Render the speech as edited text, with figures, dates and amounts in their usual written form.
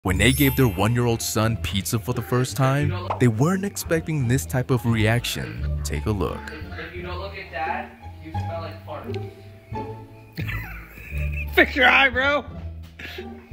When they gave their 1-year-old son pizza for the first time, they weren't expecting this type of reaction. Take a look. If you don't look at Dad, you smell like fart. Fix your eye, bro.